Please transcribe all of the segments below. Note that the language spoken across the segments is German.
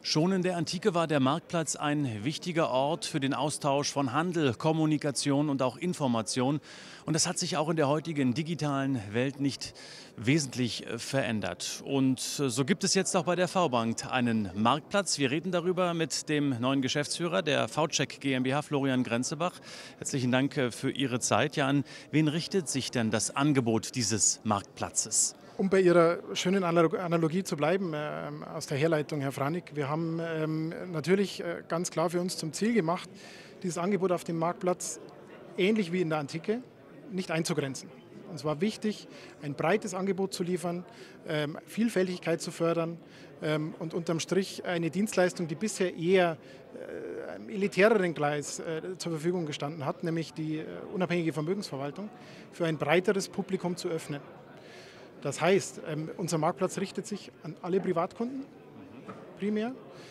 Schon in der Antike war der Marktplatz ein wichtiger Ort für den Austausch von Handel, Kommunikation und auch Information. Und das hat sich auch in der heutigen digitalen Welt nicht wesentlich verändert. Und so gibt es jetzt auch bei der V-Bank einen Marktplatz. Wir reden darüber mit dem neuen Geschäftsführer der V-Check GmbH, Florian Grenzebach. Herzlichen Dank für Ihre Zeit. Ja, an wen richtet sich denn das Angebot dieses Marktplatzes? Um bei Ihrer schönen Analogie zu bleiben, aus der Herleitung, Herr Franik, wir haben natürlich ganz klar für uns zum Ziel gemacht, dieses Angebot auf dem Marktplatz ähnlich wie in der Antike nicht einzugrenzen. Uns war wichtig, ein breites Angebot zu liefern, Vielfältigkeit zu fördern und unterm Strich eine Dienstleistung, die bisher eher im elitäreren Gleis zur Verfügung gestanden hat, nämlich die unabhängige Vermögensverwaltung, für ein breiteres Publikum zu öffnen. Das heißt, unser Marktplatz richtet sich an alle Privatkunden primär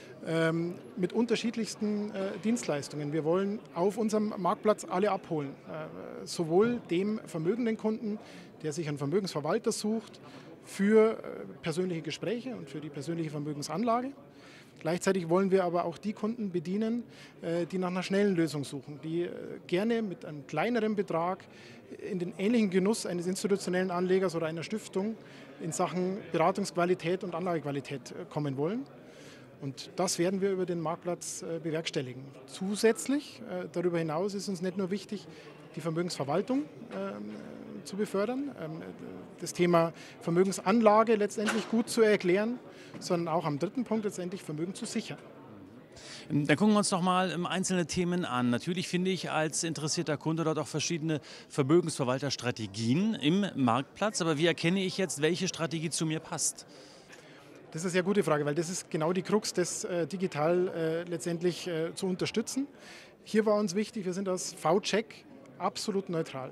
mit unterschiedlichsten Dienstleistungen. Wir wollen auf unserem Marktplatz alle abholen, sowohl dem vermögenden Kunden, der sich einen Vermögensverwalter sucht, für persönliche Gespräche und für die persönliche Vermögensanlage. Gleichzeitig wollen wir aber auch die Kunden bedienen, die nach einer schnellen Lösung suchen, die gerne mit einem kleineren Betrag in den ähnlichen Genuss eines institutionellen Anlegers oder einer Stiftung in Sachen Beratungsqualität und Anlagequalität kommen wollen. Und das werden wir über den Marktplatz bewerkstelligen. Zusätzlich, darüber hinaus ist uns nicht nur wichtig, die Vermögensverwaltung zu befördern, das Thema Vermögensanlage letztendlich gut zu erklären, sondern auch am dritten Punkt letztendlich Vermögen zu sichern. Dann gucken wir uns doch mal einzelne Themen an. Natürlich finde ich als interessierter Kunde dort auch verschiedene Vermögensverwalterstrategien im Marktplatz. Aber wie erkenne ich jetzt, welche Strategie zu mir passt? Das ist eine sehr gute Frage, weil das ist genau die Krux, das digital letztendlich zu unterstützen. Hier war uns wichtig, wir sind als V-Check absolut neutral.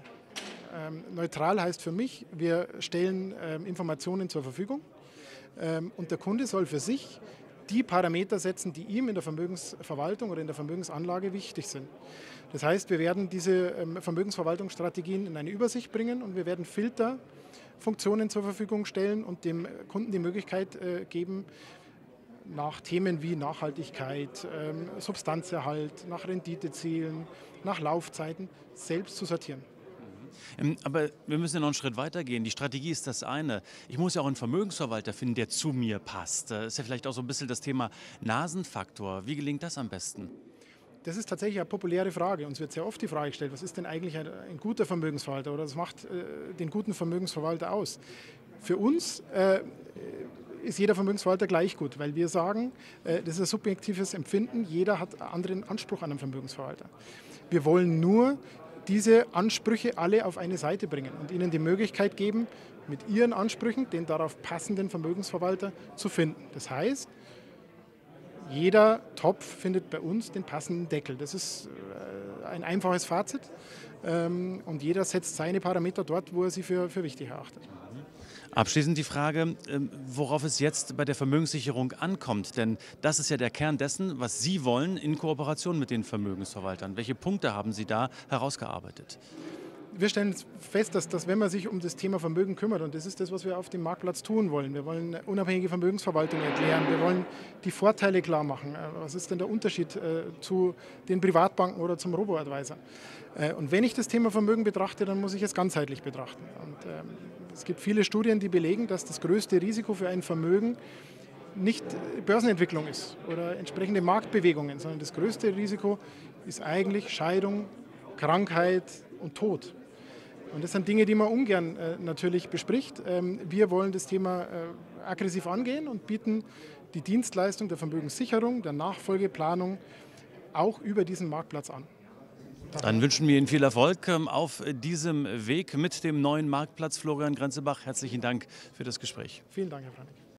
Neutral heißt für mich, wir stellen Informationen zur Verfügung und der Kunde soll für sich die Parameter setzen, die ihm in der Vermögensverwaltung oder in der Vermögensanlage wichtig sind. Das heißt, wir werden diese Vermögensverwaltungsstrategien in eine Übersicht bringen und wir werden Filterfunktionen zur Verfügung stellen und dem Kunden die Möglichkeit geben, nach Themen wie Nachhaltigkeit, Substanzerhalt, nach Renditezielen, nach Laufzeiten selbst zu sortieren. Aber wir müssen ja noch einen Schritt weiter gehen. Die Strategie ist das eine. Ich muss ja auch einen Vermögensverwalter finden, der zu mir passt. Das ist ja vielleicht auch so ein bisschen das Thema Nasenfaktor. Wie gelingt das am besten? Das ist tatsächlich eine populäre Frage. Uns wird sehr oft die Frage gestellt, was ist denn eigentlich ein guter Vermögensverwalter oder was macht den guten Vermögensverwalter aus? Für uns ist jeder Vermögensverwalter gleich gut, weil wir sagen, das ist ein subjektives Empfinden, jeder hat einen anderen Anspruch an einen Vermögensverwalter. Wir wollen nur diese Ansprüche alle auf eine Seite bringen und ihnen die Möglichkeit geben, mit ihren Ansprüchen den darauf passenden Vermögensverwalter zu finden. Das heißt, jeder Topf findet bei uns den passenden Deckel. Das ist ein einfaches Fazit und jeder setzt seine Parameter dort, wo er sie für wichtig erachtet. Abschließend die Frage, worauf es jetzt bei der Vermögenssicherung ankommt. Denn das ist ja der Kern dessen, was Sie wollen in Kooperation mit den Vermögensverwaltern. Welche Punkte haben Sie da herausgearbeitet? Wir stellen fest, dass wenn man sich um das Thema Vermögen kümmert, und das ist das, was wir auf dem Marktplatz tun wollen, wir wollen unabhängige Vermögensverwaltung erklären, wir wollen die Vorteile klar machen. Was ist denn der Unterschied zu den Privatbanken oder zum Robo-Advisor? Und wenn ich das Thema Vermögen betrachte, dann muss ich es ganzheitlich betrachten. Und es gibt viele Studien, die belegen, dass das größte Risiko für ein Vermögen nicht Börsenentwicklung ist oder entsprechende Marktbewegungen, sondern das größte Risiko ist eigentlich Scheidung, Krankheit und Tod. Und das sind Dinge, die man ungern natürlich bespricht. Wir wollen das Thema aggressiv angehen und bieten die Dienstleistung der Vermögenssicherung, der Nachfolgeplanung auch über diesen Marktplatz an. Dann wünschen wir Ihnen viel Erfolg auf diesem Weg mit dem neuen Marktplatz. Florian Grenzebach, herzlichen Dank für das Gespräch. Vielen Dank, Herr Franek.